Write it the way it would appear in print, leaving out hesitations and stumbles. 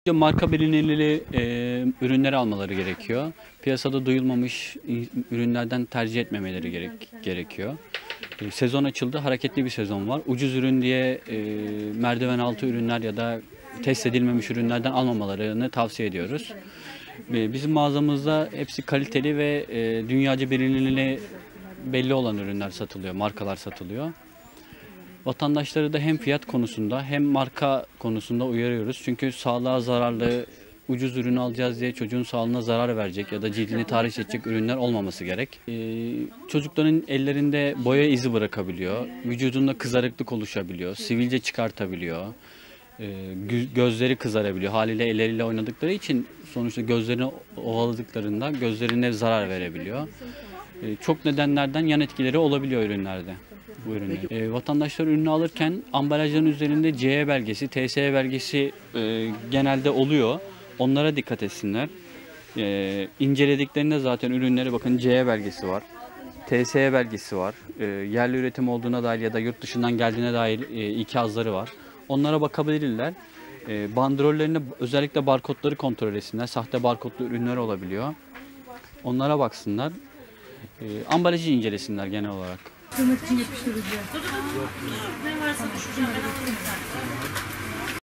Marka bilinirliği ürünleri almaları gerekiyor. Piyasada duyulmamış ürünlerden tercih etmemeleri gerekiyor. Sezon açıldı, hareketli bir sezon var. Ucuz ürün diye merdiven altı ürünler ya da test edilmemiş ürünlerden almamalarını tavsiye ediyoruz. Bizim mağazamızda hepsi kaliteli ve dünyaca bilinirliği belli olan ürünler satılıyor, markalar satılıyor. Vatandaşları da hem fiyat konusunda hem marka konusunda uyarıyoruz. Çünkü sağlığa zararlı, ucuz ürün alacağız diye çocuğun sağlığına zarar verecek ya da cildini tahriş edecek ürünler olmaması gerek. Çocukların ellerinde boya izi bırakabiliyor, vücudunda kızarıklık oluşabiliyor, sivilce çıkartabiliyor, gözleri kızarabiliyor. Haliyle elleriyle oynadıkları için sonuçta gözlerini ovaladıklarında gözlerine zarar verebiliyor. Çok nedenlerden yan etkileri olabiliyor ürünlerde. Bu ürünler. Vatandaşlar ürünü alırken ambalajların üzerinde CE belgesi, TSE belgesi genelde oluyor. Onlara dikkat etsinler. İncelediklerinde zaten ürünleri bakın CE belgesi var. TSE belgesi var. Yerli üretim olduğuna dair ya da yurt dışından geldiğine dair ikazları var. Onlara bakabilirler. Bandrollerine özellikle barkodları kontrol etsinler. Sahte barkodlu ürünler olabiliyor. Onlara baksınlar. Ambalajı incelesinler genel olarak. Tırnak için yapıştırıcı. Ne varsa düşeceğim.